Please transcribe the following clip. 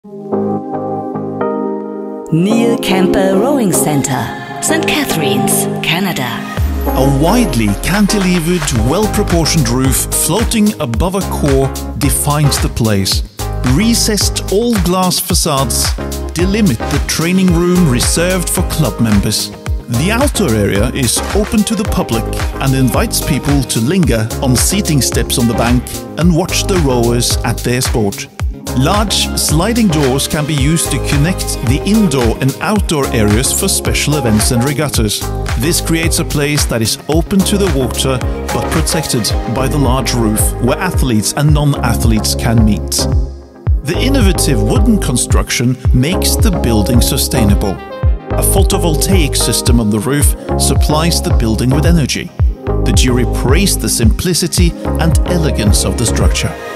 Near Campbell Rowing Centre, St. Catharines, Canada. A widely cantilevered, well-proportioned roof floating above a core defines the place. Recessed all-glass facades delimit the training room reserved for club members. The outdoor area is open to the public and invites people to linger on seating steps on the bank and watch the rowers at their sport. Large sliding doors can be used to connect the indoor and outdoor areas for special events and regattas. This creates a place that is open to the water but protected by the large roof where athletes and non-athletes can meet. The innovative wooden construction makes the building sustainable. A photovoltaic system on the roof supplies the building with energy. The jury praised the simplicity and elegance of the structure.